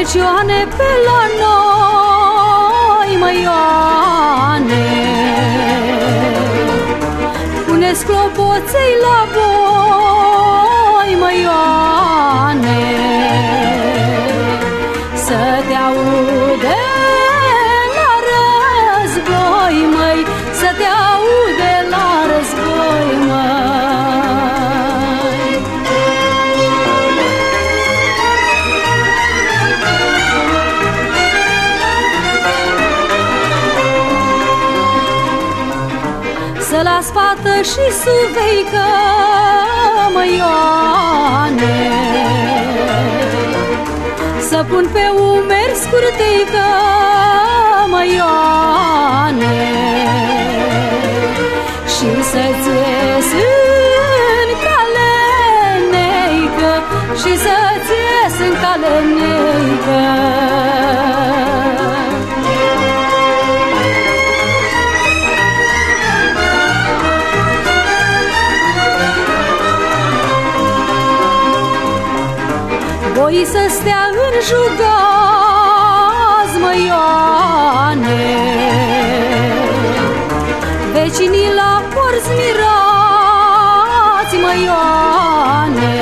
Fecioane pe la noi, mă Ioane, pune-ți clopoței la boi, mă Ioane, să te aude la război, măi, să te aude la război, măi. Să las fată și suveică, mă Ioane, să pun pe umeri scurteică, mă Ioane, și să-ți ies în cale neică, și să-ți ies în cale neică. Voi să stea în jugaz, mă Ioane, vecinii la porți mirați, mă Ioane,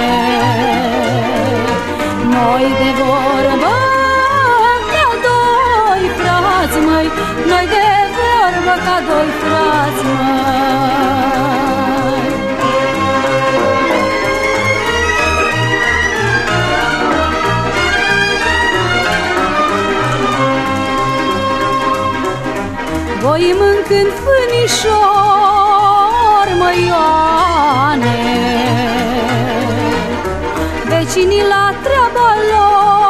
noi de vorbă ca doi frați, măi, noi de vorbă ca doi frați, măi. Voi mâncând fânișor, mă Ioane, vecinii la treaba lor,